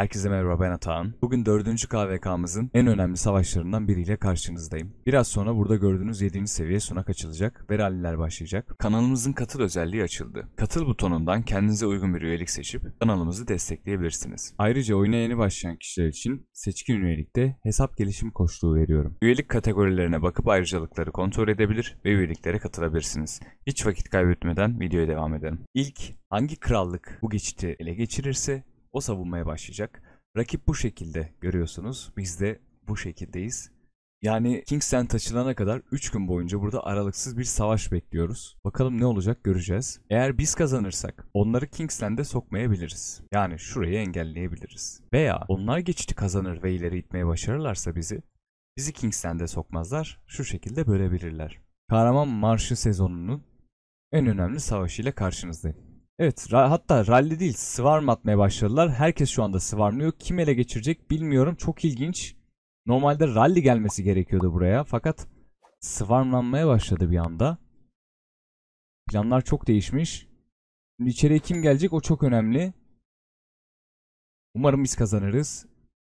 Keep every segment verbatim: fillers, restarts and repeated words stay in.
Herkese merhaba, ben Atahan. Bugün dördüncü K V K'mızın en önemli savaşlarından biriyle karşınızdayım. Biraz sonra burada gördüğünüz yedinci seviye sunak açılacak ve ralliler başlayacak. Kanalımızın katıl özelliği açıldı. Katıl butonundan kendinize uygun bir üyelik seçip kanalımızı destekleyebilirsiniz. Ayrıca oyuna yeni başlayan kişiler için seçkin üyelikte hesap gelişim koçluğu veriyorum. Üyelik kategorilerine bakıp ayrıcalıkları kontrol edebilir ve üyeliklere katılabilirsiniz. Hiç vakit kaybetmeden videoya devam edelim. İlk hangi krallık bu geçiti ele geçirirse o savunmaya başlayacak. Rakip bu şekilde görüyorsunuz. Biz de bu şekildeyiz. Yani King's Land açılana kadar üç gün boyunca burada aralıksız bir savaş bekliyoruz. Bakalım ne olacak göreceğiz. Eğer biz kazanırsak onları King's Land'e sokmayabiliriz. Yani şurayı engelleyebiliriz. Veya onlar geçiti kazanır ve ileri itmeye başarırlarsa bizi, bizi King's Land'e sokmazlar. Şu şekilde bölebilirler. Kahraman Marşı sezonunun en önemli savaşıyla karşınızdayım. Evet, ra- hatta rally değil, swarm atmaya başladılar. Herkes şu anda swarmlıyor. Kim ele geçirecek bilmiyorum. Çok ilginç. Normalde rally gelmesi gerekiyordu buraya. Fakat swarmlanmaya başladı bir anda. Planlar çok değişmiş. Şimdi içeriye kim gelecek o çok önemli. Umarım biz kazanırız.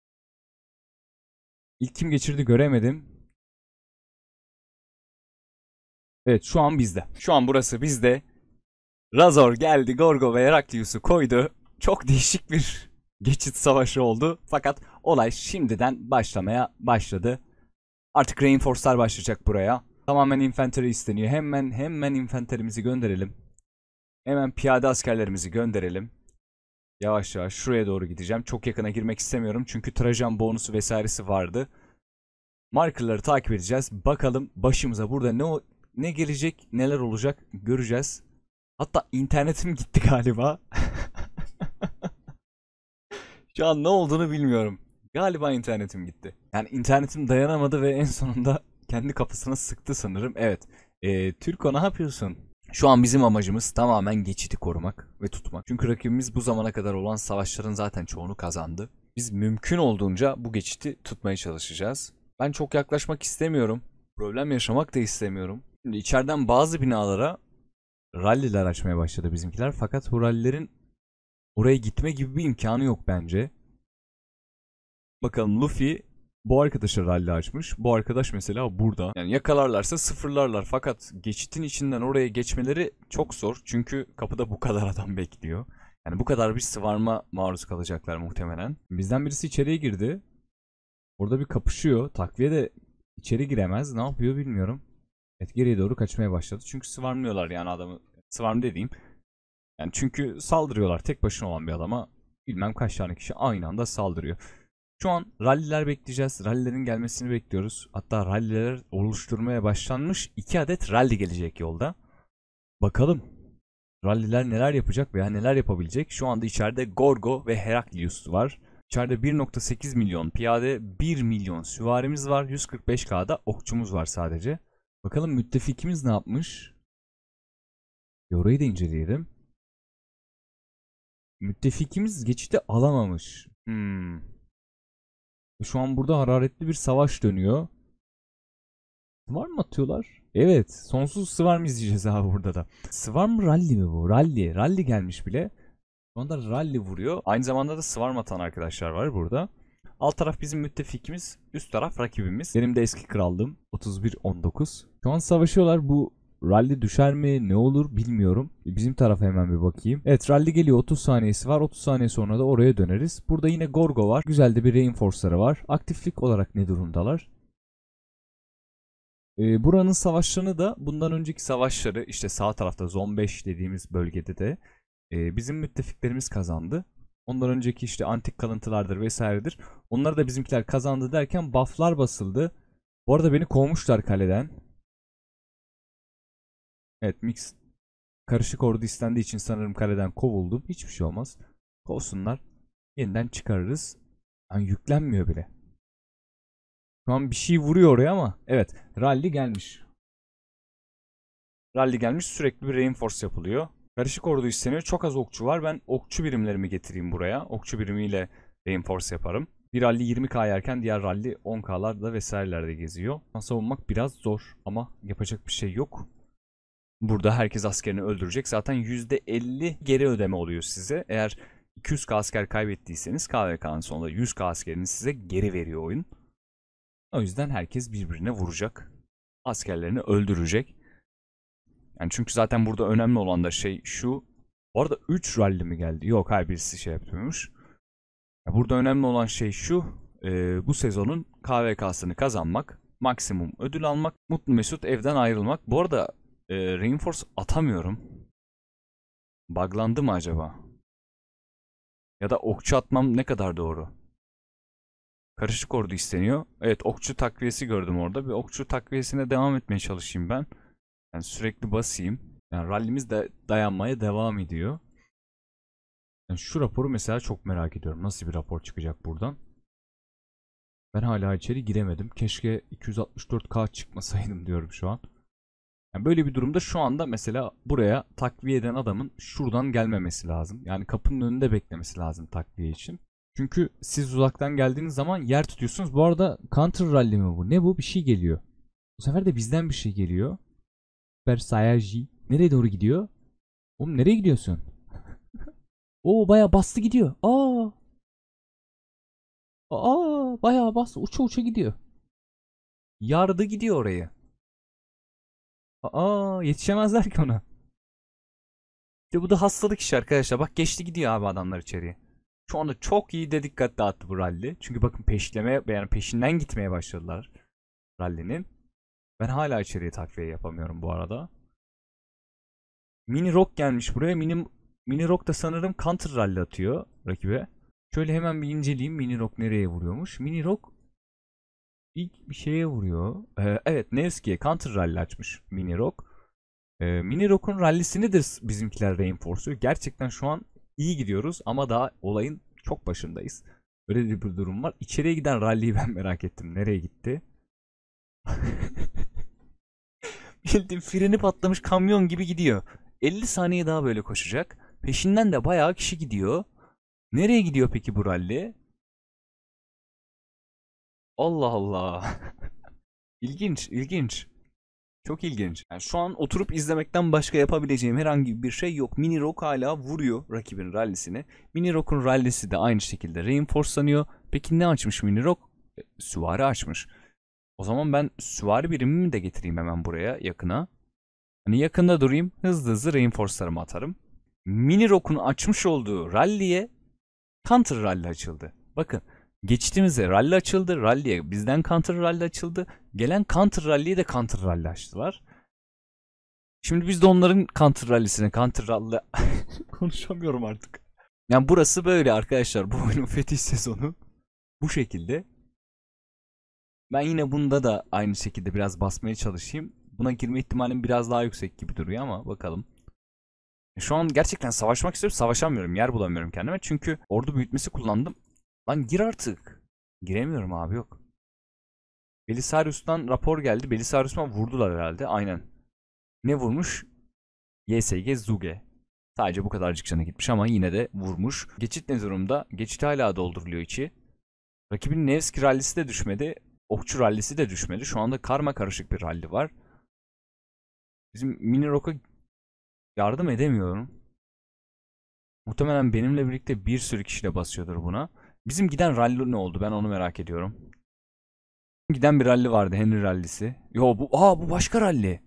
İlk kim geçirdi göremedim. Evet, şu an bizde. Şu an burası bizde. Razor geldi, Gorgo ve Heraklius'u koydu. Çok değişik bir geçit savaşı oldu. Fakat olay şimdiden başlamaya başladı. Artık reinforce'lar başlayacak buraya. Tamamen infantry isteniyor. Hemen hemen infanterimizi gönderelim. Hemen piyade askerlerimizi gönderelim. Yavaş yavaş şuraya doğru gideceğim. Çok yakına girmek istemiyorum çünkü Trajan bonusu vesairesi vardı. Markerları takip edeceğiz. Bakalım başımıza burada ne ne gelecek, neler olacak göreceğiz. Hatta internetim gitti galiba. Şu an ne olduğunu bilmiyorum. Galiba internetim gitti. Yani internetim dayanamadı ve en sonunda kendi kafasına sıktı sanırım. Evet. Ee, Türko ne yapıyorsun? Şu an bizim amacımız tamamen geçiti korumak ve tutmak. Çünkü rakibimiz bu zamana kadar olan savaşların zaten çoğunu kazandı. Biz mümkün olduğunca bu geçiti tutmaya çalışacağız. Ben çok yaklaşmak istemiyorum. Problem yaşamak da istemiyorum. Şimdi içeriden bazı binalara ralliler açmaya başladı bizimkiler. Fakat bu rallilerin oraya gitme gibi bir imkanı yok bence. Bakalım Luffy bu arkadaşa rally açmış. Bu arkadaş mesela burada. Yani yakalarlarsa sıfırlarlar. Fakat geçitin içinden oraya geçmeleri çok zor. Çünkü kapıda bu kadar adam bekliyor. Yani bu kadar bir sıvarma maruz kalacaklar muhtemelen. Bizden birisi içeriye girdi. Orada bir kapışıyor. Takviye de içeri giremez. Ne yapıyor bilmiyorum. Evet, geriye doğru kaçmaya başladı. Çünkü sıvarmıyorlar yani adamı. Sıvarm dediğim. Yani çünkü saldırıyorlar. Tek başına olan bir adama bilmem kaç tane kişi aynı anda saldırıyor. Şu an ralliler bekleyeceğiz. Rallilerin gelmesini bekliyoruz. Hatta ralliler oluşturmaya başlanmış. iki adet ralli gelecek yolda. Bakalım ralliler neler yapacak veya neler yapabilecek. Şu anda içeride Gorgo ve Heraklius var. İçeride bir nokta sekiz milyon piyade, bir milyon süvarimiz var. yüz kırk beş K'da okçumuz var sadece. Bakalım müttefikimiz ne yapmış? Orayı da inceleyelim. Müttefikimiz geçiti alamamış. Hmm. Şu an burada hararetli bir savaş dönüyor. Swarm mı atıyorlar? Evet. Sonsuz Swarm izleyeceğiz abi burada da. Swarm rally mi bu? Rally. Rally gelmiş bile. Şu anda rally vuruyor. Aynı zamanda da Swarm atan arkadaşlar var burada. Alt taraf bizim müttefikimiz. Üst taraf rakibimiz. Benim de eski krallığım. otuz bir on dokuz. Şu an savaşıyorlar. Bu rally düşer mi? Ne olur bilmiyorum. Bizim tarafa hemen bir bakayım. Evet, rally geliyor. otuz saniyesi var. otuz saniye sonra da oraya döneriz. Burada yine Gorgo var. Güzel de bir reinforce'ları var. Aktiflik olarak ne durumdalar? Ee, buranın savaşlarını da bundan önceki savaşları işte sağ tarafta Zone beş dediğimiz bölgede de e, bizim müttefiklerimiz kazandı. Ondan önceki işte antik kalıntılardır vesairedir. Onları da bizimkiler kazandı derken bufflar basıldı. Bu arada beni kovmuşlar kaleden. Evet, mix karışık ordu istendiği için sanırım kaleden kovuldum. Hiçbir şey olmaz. Kovsunlar. Yeniden çıkarırız. Yani yüklenmiyor bile. Şu an bir şey vuruyor oraya ama evet, rally gelmiş. Rally gelmiş, sürekli bir reinforce yapılıyor. Karışık ordu isteniyor. Çok az okçu var. Ben okçu birimlerimi getireyim buraya. Okçu birimiyle reinforce yaparım. Bir rally yirmi K yerken diğer rally on K'larda vesairelerde geziyor. Savunmak biraz zor ama yapacak bir şey yok. Burada herkes askerini öldürecek. Zaten yüzde elli geri ödeme oluyor size. Eğer iki yüz K asker kaybettiyseniz K V K'nın sonunda yüz K askerini size geri veriyor oyun. O yüzden herkes birbirine vuracak. Askerlerini öldürecek. Yani çünkü zaten burada önemli olan da şey şu. Bu arada üç rally mi geldi? Yok, her birisi şey yapıyormuş. Burada önemli olan şey şu. E, bu sezonun K V K'sını kazanmak. Maksimum ödül almak. Mutlu mesut evden ayrılmak. Bu arada e, Reinforce atamıyorum. Buglandı mı acaba? Ya da okçu atmam ne kadar doğru? Karışık ordu isteniyor. Evet, okçu takviyesi gördüm orada. Bir okçu takviyesine devam etmeye çalışayım ben. Yani sürekli basayım. Yani rallimiz de dayanmaya devam ediyor. Yani şu raporu mesela çok merak ediyorum. Nasıl bir rapor çıkacak buradan? Ben hala içeri giremedim. Keşke iki yüz altmış dört K çıkmasaydım diyorum şu an. Yani böyle bir durumda şu anda mesela buraya takviye eden adamın şuradan gelmemesi lazım. Yani kapının önünde beklemesi lazım takviye için. Çünkü siz uzaktan geldiğiniz zaman yer tutuyorsunuz. Bu arada counter rally mi bu? Ne bu? Bir şey geliyor. Bu sefer de bizden bir şey geliyor. Versailles. Nereye doğru gidiyor? Oğlum nereye gidiyorsun? Oo, bayağı bastı gidiyor. Aa. Aa, bayağı bastı. Uça uça gidiyor. Yardı gidiyor orayı. Aa, yetişemezler ki ona. İşte bu da hastalık işi arkadaşlar. Bak geçti gidiyor abi adamlar içeriye. Şu anda çok iyi de dikkat dağıttı bu rally. Çünkü bakın peşleme, yani peşinden gitmeye başladılar rally'nin. Ben hala içeriye takviye yapamıyorum bu arada. Mini Rock gelmiş buraya. Mini, Mini Rock da sanırım counter rally atıyor rakibe. Şöyle hemen bir inceleyeyim. Mini Rock nereye vuruyormuş? Mini Rock ilk bir şeye vuruyor. Ee, evet, Nevski'ye counter rally açmış Mini Rock. Ee, Mini Rock'un rallisini de bizimkiler reinforce'luyor. Gerçekten şu an iyi gidiyoruz ama daha olayın çok başındayız. Öyle bir durum var. İçeriye giden rally'yi ben merak ettim. Nereye gitti? Bildiğin freni patlamış kamyon gibi gidiyor. elli saniye daha böyle koşacak. Peşinden de bayağı kişi gidiyor. Nereye gidiyor peki bu rally? Allah Allah. İlginç, ilginç. Çok ilginç. Yani şu an oturup izlemekten başka yapabileceğim herhangi bir şey yok. Mini Rock hala vuruyor rakibin rallisini. Mini Rock'un rallisi de aynı şekilde reinforcelanıyor. Peki ne açmış Mini Rock? E, süvari açmış. O zaman ben süvari birimimi de getireyim hemen buraya yakına. Hani yakında durayım, hızlı hızlı reinforce'larımı atarım. Mini Rock'un açmış olduğu rally'ye counter rally açıldı. Bakın, geçtiğimizde rally açıldı. Rally'ye bizden counter rally açıldı. Gelen counter rally'ye de counter rally açtılar. Şimdi biz de onların counter rally'sine counter rally konuşamıyorum artık. Yani burası böyle arkadaşlar. Bu oyunun fetih sezonu bu şekilde. Ben yine bunda da aynı şekilde biraz basmaya çalışayım. Buna girme ihtimalim biraz daha yüksek gibi duruyor ama bakalım. Şu an gerçekten savaşmak istiyorum. Savaşamıyorum. Yer bulamıyorum kendime. Çünkü ordu büyütmesi kullandım. Lan gir artık. Giremiyorum abi, yok. Belisarius'tan rapor geldi. Belisarius'uma vurdular herhalde. Aynen. Ne vurmuş? Y S G Zuge. Sadece bu kadarcık canı gitmiş ama yine de vurmuş. Geçit ne durumda? Geçit hala dolduruluyor içi. Rakibin Nevski rallisi de düşmedi. Okçu rallisi de düşmedi. Şu anda karma karışık bir ralli var. Bizim Mini Rock'a yardım edemiyorum. Muhtemelen benimle birlikte bir sürü kişi de basıyordur buna. Bizim giden rally ne oldu? Ben onu merak ediyorum. Giden bir rally vardı, Henry rallisi. Yo bu, aa bu başka rally.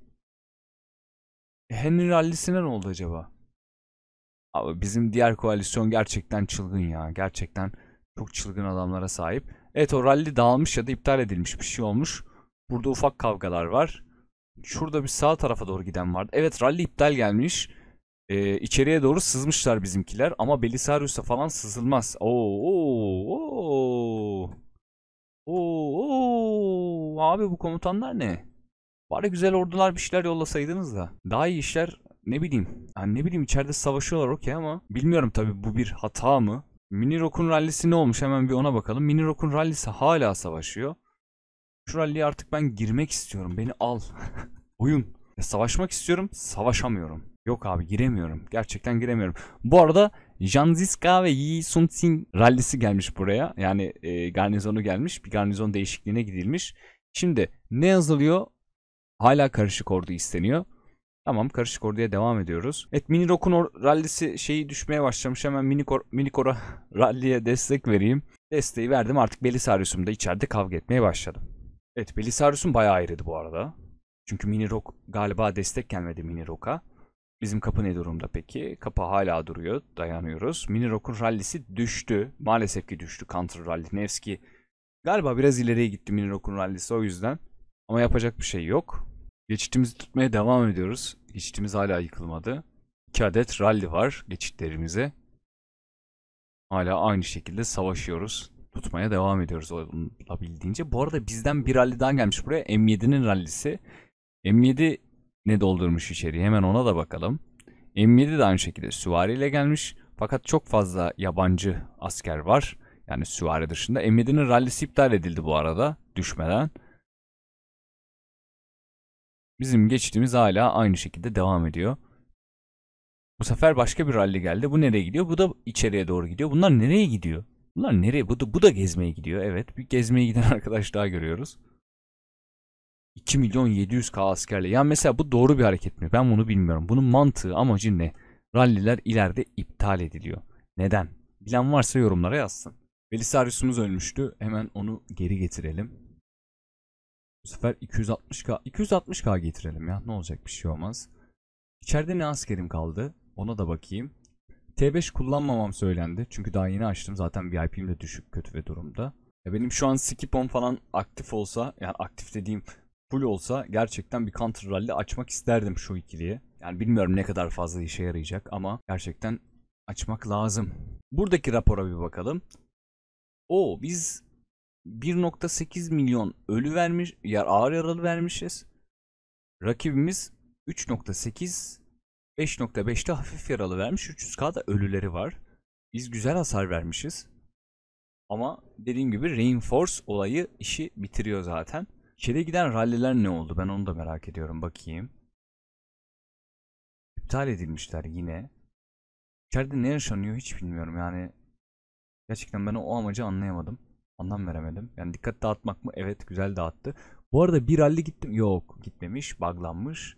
E, Henry rallisine ne oldu acaba? Abi bizim diğer koalisyon gerçekten çılgın ya. Gerçekten çok çılgın adamlara sahip. Evet, o rally dağılmış ya da iptal edilmiş, bir şey olmuş. Burada ufak kavgalar var. Şurada bir sağ tarafa doğru giden vardı. Evet, rally iptal gelmiş. Ee, içeriye doğru sızmışlar bizimkiler. Ama Belisarius'a falan sızılmaz. Oo, oo, oo. Oo, oo. Abi bu komutanlar ne? Bari güzel ordular bir şeyler yollasaydınız da. Daha iyi işler, ne bileyim. Yani ne bileyim, içeride savaşıyorlar okey ama. Bilmiyorum tabi, bu bir hata mı? Mini Rock'un rallisi ne olmuş, hemen bir ona bakalım. Mini Rock'un rallisi hala savaşıyor. Şu ralliye artık ben girmek istiyorum. Beni al. Oyun. Ya, savaşmak istiyorum. Savaşamıyorum. Yok abi, giremiyorum. Gerçekten giremiyorum. Bu arada Janziska ve Yi Sun Sin rallisi gelmiş buraya. Yani e, garnizonu gelmiş. Bir garnizon değişikliğine gidilmiş. Şimdi ne yazılıyor? Hala karışık ordu isteniyor. Tamam, karışık orduya devam ediyoruz. Evet, Mini Rock'un rallisi şeyi düşmeye başlamış. Hemen Minikor, Minikor'a ralliye destek vereyim. Desteği verdim, artık Belisarius'um da içeride kavga etmeye başladı. Evet, Belisarius'um bayağı ayrıydı bu arada. Çünkü Mini Rock galiba destek gelmedi Mini Rock'a. Bizim kapı ne durumda peki? Kapı hala duruyor. Dayanıyoruz. Mini Rock'un rallisi düştü. Maalesef ki düştü. Counter Rally. Nevski galiba biraz ileriye gitti Mini Rock'un rallisi, o yüzden. Ama yapacak bir şey yok. Geçitimizi tutmaya devam ediyoruz. Geçitimiz hala yıkılmadı. iki adet rally var geçitlerimize. Hala aynı şekilde savaşıyoruz. Tutmaya devam ediyoruz olabildiğince. Bu arada bizden bir rally daha gelmiş buraya. M yedi'nin rallisi. M yedi ne doldurmuş içeriye? Hemen ona da bakalım. M yedi de aynı şekilde süvariyle gelmiş. Fakat çok fazla yabancı asker var. Yani süvari dışında. M yedi'nin rallisi iptal edildi bu arada. Düşmeden. Bizim geçtiğimiz hala aynı şekilde devam ediyor. Bu sefer başka bir rally geldi. Bu nereye gidiyor? Bu da içeriye doğru gidiyor. Bunlar nereye gidiyor? Bunlar nereye? Bu da, bu da gezmeye gidiyor. Evet, bir gezmeye giden arkadaş daha görüyoruz. iki milyon yedi yüz bin askerle. Yani mesela bu doğru bir hareket mi? Ben bunu bilmiyorum. Bunun mantığı, amacı ne? Ralliler ileride iptal ediliyor. Neden? Bilen varsa yorumlara yazsın. Belisarius'umuz ölmüştü. Hemen onu geri getirelim. Bu sefer iki yüz altmış bin. iki yüz altmış bin getirelim ya. Ne olacak, bir şey olmaz. İçeride ne askerim kaldı? Ona da bakayım. T beş kullanmamam söylendi. Çünkü daha yeni açtım. Zaten V I P'm de düşük, kötü ve durumda. Ya benim şu an skip on falan aktif olsa, yani aktif dediğim full olsa, gerçekten bir counter rally açmak isterdim şu ikiliye. Yani bilmiyorum ne kadar fazla işe yarayacak ama gerçekten açmak lazım. Buradaki rapora bir bakalım. O biz bir nokta sekiz milyon ölü vermiş, yer ağır yaralı vermişiz. Rakibimiz üç nokta sekiz, beş nokta beşte hafif yaralı vermiş. üç yüz bin da ölüleri var. Biz güzel hasar vermişiz. Ama dediğim gibi Reinforce olayı işi bitiriyor zaten. İçeri giden ralliler ne oldu? Ben onu da merak ediyorum. Bakayım. İptal edilmişler yine. İçeride ne yaşanıyor hiç bilmiyorum. Yani gerçekten ben o amacı anlayamadım. Anlam veremedim. Yani dikkat dağıtmak mı? Evet, güzel dağıttı. Bu arada bir rally gittim. Yok, gitmemiş. Buglanmış.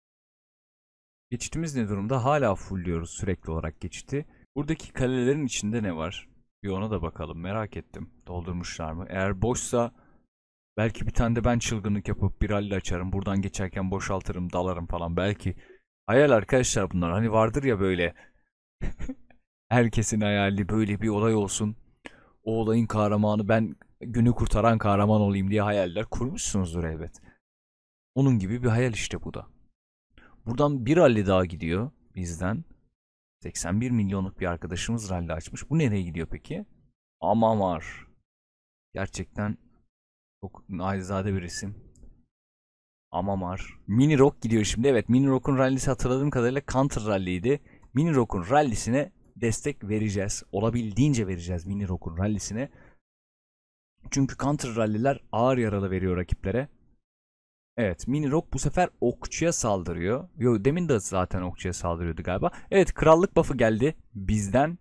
Geçitimiz ne durumda? Hala fullliyoruz sürekli olarak geçiti. Buradaki kalelerin içinde ne var? Bir ona da bakalım. Merak ettim. Doldurmuşlar mı? Eğer boşsa belki bir tane de ben çılgınlık yapıp bir rally açarım. Buradan geçerken boşaltırım, dalarım falan. Belki hayal arkadaşlar bunlar. Hani vardır ya böyle. Herkesin hayali böyle bir olay olsun. O olayın kahramanı ben, günü kurtaran kahraman olayım diye hayaller kurmuşsunuzdur elbet. Onun gibi bir hayal işte bu da. Buradan bir rally daha gidiyor bizden. seksen bir milyonluk bir arkadaşımız rally açmış. Bu nereye gidiyor peki? Amamar. Gerçekten çok naizade bir isim. Amamar. Mini Rock gidiyor şimdi. Evet, Mini Rock'un rallisi hatırladığım kadarıyla Counter Rally'ydi. Mini Rock'un rallisine destek vereceğiz. Olabildiğince vereceğiz Mini Rock'un rallisine. Çünkü Counter Rally'ler ağır yaralı veriyor rakiplere. Evet, Mini Rock bu sefer okçuya saldırıyor. Yo, demin de zaten okçuya saldırıyordu galiba. Evet, krallık buff'ı geldi bizden.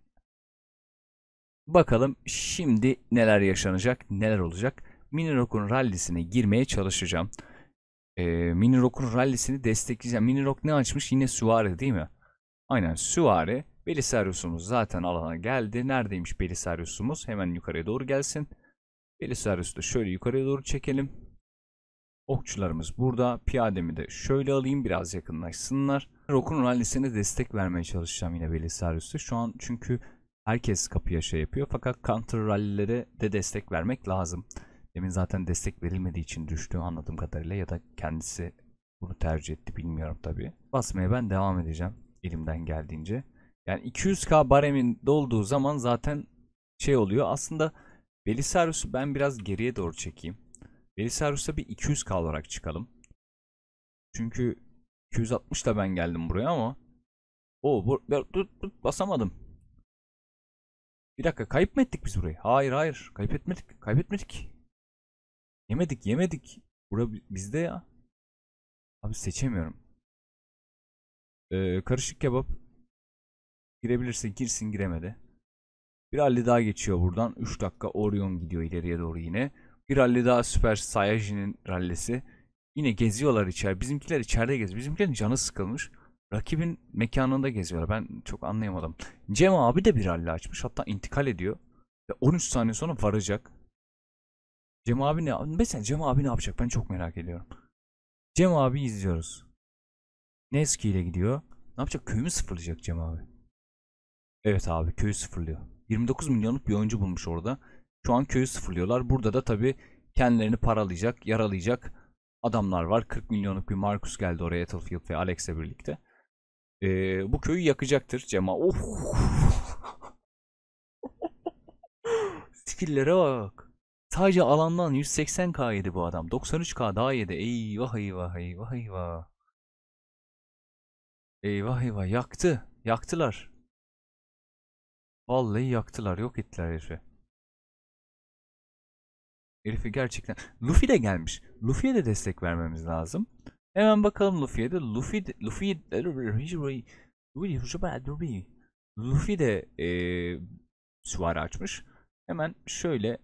Bakalım şimdi neler yaşanacak, neler olacak. Mini Rock'un rallisine girmeye çalışacağım. Ee, Mini Rock'un rallisini destekleyeceğim. Mini Rock ne açmış? Yine süvari değil mi? Aynen, süvari. Belisarius'umuz zaten alana geldi. Neredeymiş Belisarius'umuz? Hemen yukarıya doğru gelsin. Belisarius'u da şöyle yukarıya doğru çekelim. Okçularımız burada. Piyademi de şöyle alayım, biraz yakınlaşsınlar. Rock'un rallisine destek vermeye çalışacağım yine Belisarius'ta. Şu an çünkü herkes kapıya şey yapıyor. Fakat counter rallilere de destek vermek lazım. Demin zaten destek verilmediği için düştü anladığım kadarıyla, ya da kendisi bunu tercih etti, bilmiyorum tabii. Basmaya ben devam edeceğim elimden geldiğince. Yani iki yüz bin baremin dolduğu zaman zaten şey oluyor. Aslında Belisarius'u ben biraz geriye doğru çekeyim. Belisarius'ta bir iki yüz bin olarak çıkalım. Çünkü iki yüz altmış da ben geldim buraya ama o bu, dur, dur, basamadım. Bir dakika, kayıp mı ettik biz burayı? Hayır hayır, kayıp etmedik. Kaybetmedik. Yemedik yemedik. Bura bizde ya. Abi seçemiyorum. Ee, karışık kebap. Girebilirse girsin, giremedi. Bir rally daha geçiyor buradan. üç dakika Orion gidiyor ileriye doğru yine. Bir rally daha Süper Saiyajin'in rallisi. Yine geziyorlar içeri. Bizimkiler içeride geziyor. Bizimkilerin canı sıkılmış. Rakibin mekanında geziyorlar. Ben çok anlayamadım. Cem abi de bir rally açmış. Hatta intikal ediyor. Ve on üç saniye sonra varacak. Cem abi ne? Mesela Cem abi ne yapacak? Ben çok merak ediyorum. Cem abi izliyoruz. Neski ile gidiyor. Ne yapacak? Köyü mü sıfırlayacak Cem abi? Evet abi, köyü sıfırlıyor. yirmi dokuz milyonluk bir oyuncu bulmuş orada. Şu an köyü sıfırlıyorlar. Burada da tabii kendilerini paralayacak, yaralayacak adamlar var. kırk milyonluk bir Marcus geldi oraya, Battlefield ve Alex'le birlikte. Ee, bu köyü yakacaktır Cem abi. Of. Skill'lere bak. Sadece alandan yüz seksen K yedi bu adam. doksan üç K daha yedi. Eyvah eyvah eyvah eyvah. Eyvah eyvah, yaktı. Yaktılar. Vallahi yaktılar. Yok ettiler herifi. Herifi gerçekten. Luffy de gelmiş. Luffy'ye de destek vermemiz lazım. Hemen bakalım Luffy'ye de. Luffy de, Luffy Luffy Luffy de ee, süvari açmış. Hemen şöyle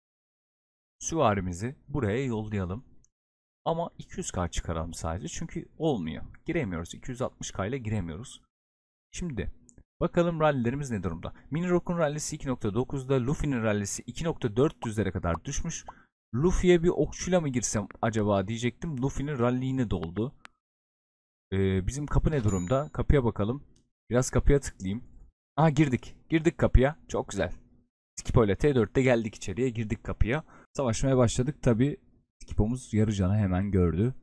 süvarimizi buraya yollayalım. Ama iki yüz K çıkaralım sadece. Çünkü olmuyor. Giremiyoruz. iki yüz altmış K ile giremiyoruz. Şimdi bakalım rallilerimiz ne durumda? Mini Rock'un rallisi iki nokta dokuzda, Luffy'nin rallisi iki nokta dört yüzlere kadar düşmüş. Luffy'ye bir okçuyla mı girsem acaba diyecektim. Luffy'nin ralli yine doldu. Ee, bizim kapı ne durumda? Kapıya bakalım. Biraz kapıya tıklayayım. Aha, girdik. Girdik kapıya. Çok güzel. Skipo ile T dörtte geldik içeriye. Girdik kapıya. Savaşmaya başladık. Tabi Skipo'muz yarı canı hemen gördü.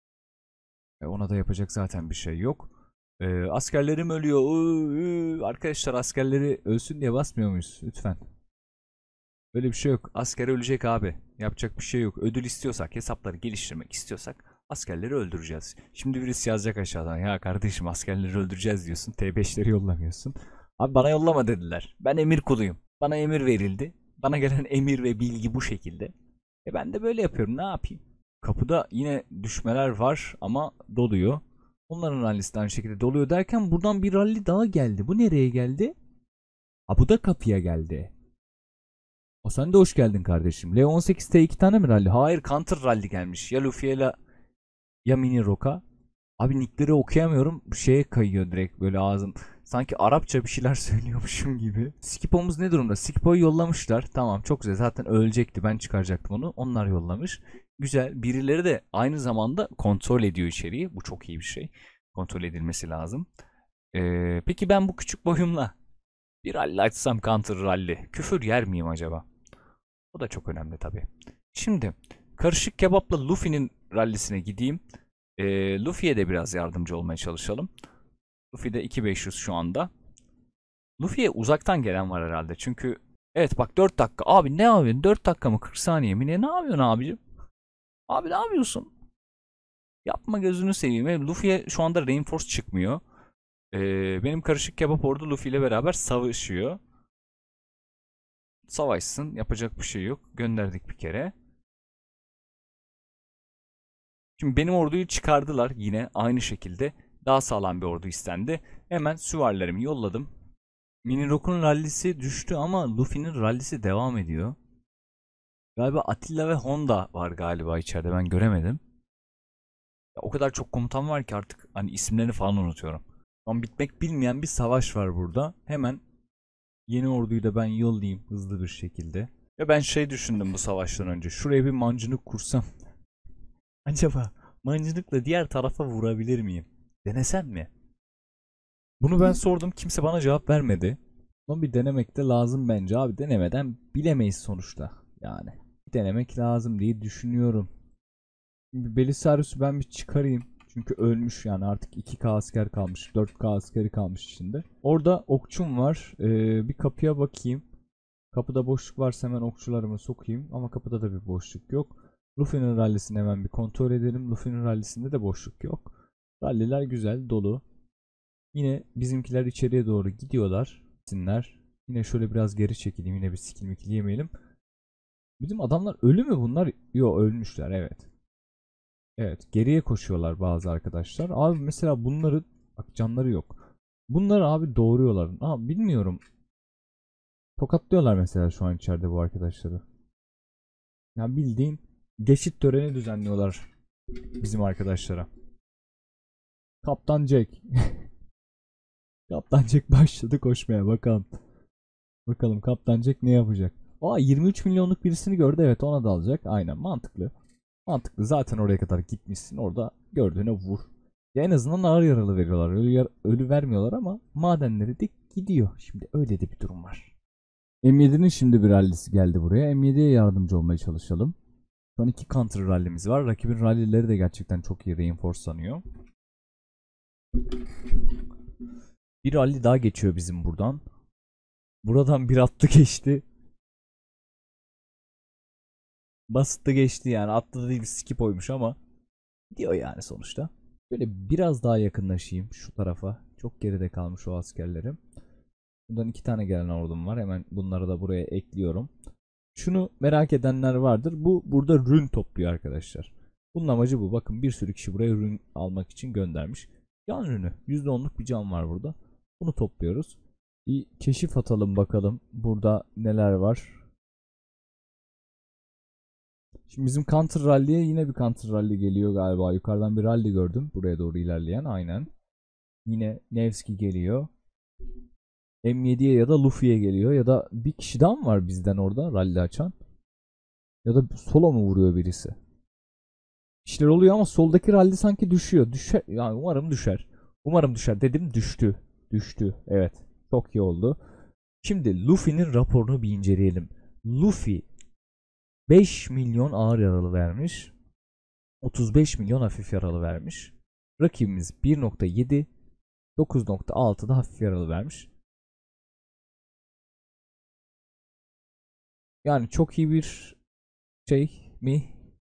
E ona da yapacak zaten bir şey yok. Ee, askerlerim ölüyor. Iı, ıı. Arkadaşlar, askerleri ölsün diye basmıyor muyuz? Lütfen. Öyle bir şey yok. Asker ölecek abi. Yapacak bir şey yok. Ödül istiyorsak, hesapları geliştirmek istiyorsak askerleri öldüreceğiz. Şimdi birisi yazacak aşağıdan. Ya kardeşim, askerleri öldüreceğiz diyorsun. T beşleri yollamıyorsun. Abi bana yollama dediler. Ben emir kuluyum. Bana emir verildi. Bana gelen emir ve bilgi bu şekilde. E ben de böyle yapıyorum. Ne yapayım? Kapıda yine düşmeler var ama doluyor. Onların rallisi de aynı şekilde doluyor derken buradan bir rally daha geldi. Bu nereye geldi? Ha, bu da kapıya geldi. O sen de hoş geldin kardeşim. L on sekizde iki tane mi rally? Hayır, Counter rally gelmiş. Ya Luffy'ye ya Mini Rock'a. Abi nickleri okuyamıyorum. Şeye kayıyor direkt böyle ağzım. Sanki Arapça bir şeyler söylüyormuşum gibi. Skipo'muz ne durumda? Skipo'yu yollamışlar. Tamam, çok güzel. Zaten ölecekti. Ben çıkaracaktım onu. Onlar yollamış. Güzel. Birileri de aynı zamanda kontrol ediyor içeriği. Bu çok iyi bir şey. Kontrol edilmesi lazım. Ee, peki ben bu küçük boyumla bir rally açsam, Counter rally, küfür yer miyim acaba? O da çok önemli tabii. Şimdi karışık kebapla Luffy'nin rallisine gideyim. Ee, Luffy'ye de biraz yardımcı olmaya çalışalım. Luffy de iki bin beş yüz şu anda. Luffy'ye uzaktan gelen var herhalde. Çünkü evet bak, dört dakika. Abi ne yapıyorsun? dört dakika mı? kırk saniye mi? Ne, ne yapıyorsun abicim? Abi ne yapıyorsun? Yapma gözünü seveyim. E, Luffy'ye şu anda reinforce çıkmıyor. Ee, benim karışık kebap ordu Luffy ile beraber savaşıyor. Savaşsın. Yapacak bir şey yok. Gönderdik bir kere. Şimdi benim orduyu çıkardılar yine aynı şekilde. Daha sağlam bir ordu istendi. Hemen süvarilerimi yolladım. Mini Rock'un rallisi düştü ama Luffy'nin rallisi devam ediyor. Galiba Atilla ve Honda var galiba içeride, ben göremedim. Ya, o kadar çok komutan var ki artık hani isimlerini falan unutuyorum. Ama bitmek bilmeyen bir savaş var burada. Hemen yeni orduyu da ben yollayayım hızlı bir şekilde. Ve ben şey düşündüm bu savaştan önce. Şuraya bir mancınık kursam. Acaba mancınıkla diğer tarafa vurabilir miyim? Denesem mi? Bunu ben sordum. Kimse bana cevap vermedi. Ama bir denemek de lazım bence abi. Denemeden bilemeyiz sonuçta. Yani denemek lazım diye düşünüyorum. Şimdi Belisarius'u ben bir çıkarayım. Çünkü ölmüş yani, artık iki K asker kalmış. dört K askeri kalmış içinde. Orada okçum var. Ee, bir kapıya bakayım. Kapıda boşluk varsa hemen okçularımı sokayım. Ama kapıda da bir boşluk yok. Luffy'nin rallisini hemen bir kontrol edelim. Luffy'nin rallisinde de boşluk yok. Ralliler güzel, dolu. Yine bizimkiler içeriye doğru gidiyorlar. Sinler. Yine şöyle biraz geri çekileyim. Yine bir skill mikil yemeyelim. Bizim adamlar ölü mü bunlar? Yok, ölmüşler evet. Evet, geriye koşuyorlar bazı arkadaşlar. Abi mesela bunları, bak canları yok. Bunları abi doğuruyorlar. Aa, bilmiyorum. Tokatlıyorlar mesela şu an içeride bu arkadaşları. Ya bildiğin geçit töreni düzenliyorlar. bizim arkadaşlara. Kaptan Jack. Kaptan Jack başladı koşmaya, bakalım. Bakalım Kaptan Jack ne yapacak? Aa, yirmi üç milyonluk birisini gördü, evet, ona da alacak. Aynen, mantıklı. Mantıklı, zaten oraya kadar gitmişsin, orada gördüğüne vur. Ya en azından ağır yaralı veriyorlar. Ölü, yar ölü vermiyorlar ama madenleri de gidiyor. Şimdi öyle de bir durum var. M yedi'nin şimdi bir rallisi geldi buraya. M yedi'ye yardımcı olmaya çalışalım. Şu an iki counter rallimiz var. Rakibin rallileri de gerçekten çok iyi reinforcelanıyor. Bir rally daha geçiyor bizim buradan. Buradan bir attı geçti. Basitti geçti yani. Atlı değil, bir skip oymuş ama diyor yani sonuçta. Böyle biraz daha yakınlaşayım şu tarafa. Çok geride kalmış o askerlerim. Buradan iki tane gelen ordum var. Hemen bunları da buraya ekliyorum. Şunu merak edenler vardır. Bu burada rün topluyor arkadaşlar. Bunun amacı bu. Bakın, bir sürü kişi buraya rün almak için göndermiş. Can rünü. yüzde onluk bir can var burada. Bunu topluyoruz. Bir keşif atalım bakalım. Burada neler var. Şimdi bizim counter rally'ye yine bir counter rally geliyor galiba. Yukarıdan bir rally gördüm. Buraya doğru ilerleyen. Aynen. Yine Nevski geliyor. M yedi'ye ya da Luffy'ye geliyor. Ya da bir kişi daha mı var bizden orada rally açan? Ya da solo mu vuruyor birisi? İşler oluyor ama soldaki rally sanki düşüyor. Düşer. Yani umarım düşer. Umarım düşer dedim, düştü. Düştü. Evet. Çok iyi oldu. Şimdi Luffy'nin raporunu bir inceleyelim. Luffy beş milyon ağır yaralı vermiş. otuz beş milyon hafif yaralı vermiş. Rakibimiz bir nokta yedi, dokuz nokta altı da hafif yaralı vermiş. Yani çok iyi bir şey mi?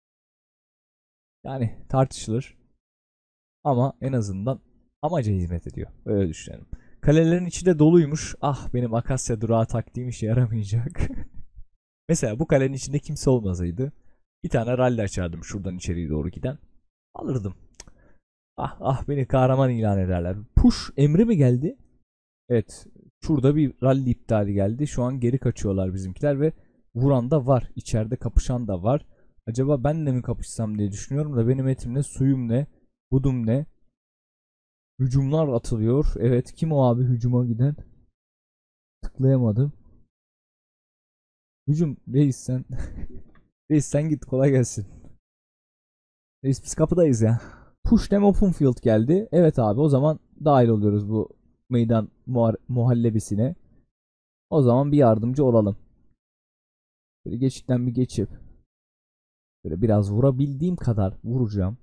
Yani tartışılır. Ama en azından amaca hizmet ediyor. Öyle düşünelim. Kalelerin içi de doluymuş. Ah, benim Akasya durağı taktiğim işe yaramayacak. Mesela bu kalenin içinde kimse olmasaydı bir tane rally açardım şuradan içeriye doğru giden. Alırdım. Ah ah, beni kahraman ilan ederler. Push emri mi geldi? Evet. Şurada bir rally iptali geldi. Şu an geri kaçıyorlar bizimkiler ve vuran da var. İçeride kapışan da var. Acaba ben de mi kapışsam diye düşünüyorum da benim etim ne, suyum ne, budum ne? Hücumlar atılıyor. Evet, kim o abi hücuma giden? Tıklayamadım. Hücum reis sen. Reis sen git, kolay gelsin. Reis biz kapıdayız ya. Push them open field geldi. Evet abi, o zaman dahil oluyoruz bu meydan muhallebisine. O zaman bir yardımcı olalım. Böyle geçitten bir geçip böyle biraz vurabildiğim kadar vuracağım.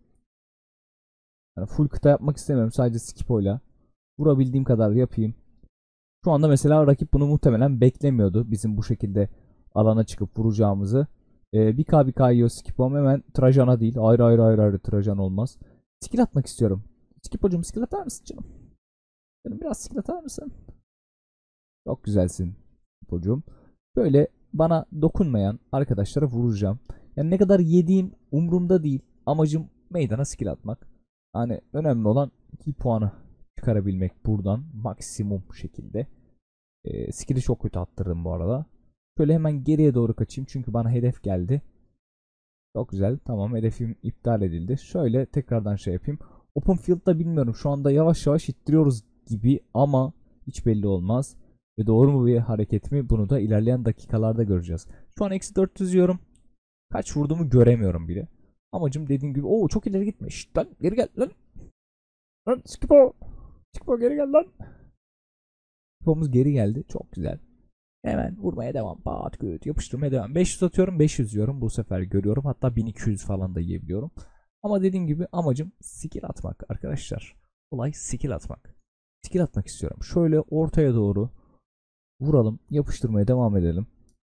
Yani full kıta yapmak istemiyorum, sadece skipoyla. Vurabildiğim kadar yapayım. Şu anda mesela rakip bunu muhtemelen beklemiyordu. Bizim bu şekilde alana çıkıp vuracağımızı. Ee, bir K bir K yiyor skipom, hemen Trajan'a değil. Ayrı ayrı ayrı ayrı Trajan olmaz. Skill atmak istiyorum. Skipocum, skill atar mısın canım? Benim biraz skill atar mısın? Çok güzelsin Skipocum. Böyle bana dokunmayan arkadaşlara vuracağım. Yani ne kadar yediğim umurumda değil. Amacım meydana skill atmak. Yani önemli olan iki puanı çıkarabilmek buradan maksimum şekilde. E, skill'i çok kötü attırdım bu arada. Şöyle hemen geriye doğru kaçayım çünkü bana hedef geldi. Çok güzel, tamam, hedefim iptal edildi. Şöyle tekrardan şey yapayım. Open field'da bilmiyorum, şu anda yavaş yavaş ittiriyoruz gibi ama hiç belli olmaz. Ve doğru mu bir hareket mi, bunu da ilerleyen dakikalarda göreceğiz. Şu an eksi dört yüz yiyorum. Kaç vurduğumu göremiyorum bile. Amacım dediğim gibi, ooo çok ileri gitme. Şşt lan, geri gel lan. Lan Skipo. Skipo geri gel lan. Skipomuz geri geldi, çok güzel. Hemen vurmaya devam. Pat göt yapıştırmaya devam. beş yüz atıyorum, beş yüz yiyorum. Bu sefer görüyorum. Hatta bin iki yüz falan da yiyebiliyorum. Ama dediğim gibi amacım skill atmak arkadaşlar. Olay skill atmak. Skill atmak istiyorum. Şöyle ortaya doğru vuralım. Yapıştırmaya devam edelim.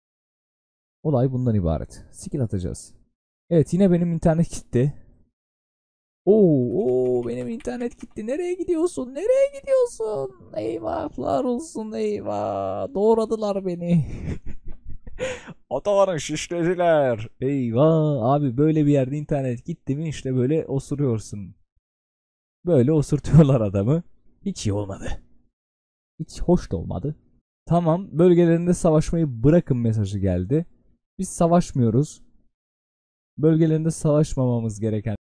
Olay bundan ibaret. Skill atacağız. Evet, yine benim internet gitti. Oo, oo, benim internet gitti. Nereye gidiyorsun? Nereye gidiyorsun? Eyvahlar olsun, eyvah. Doğradılar beni. Otobanı şişlediler. Eyvah abi, böyle bir yerde internet gitti mi işte böyle osuruyorsun. Böyle osurtuyorlar adamı. Hiç iyi olmadı. Hiç hoş da olmadı. Tamam, bölgelerinde savaşmayı bırakın mesajı geldi. Biz savaşmıyoruz. Bölgelerinde savaşmamamız gereken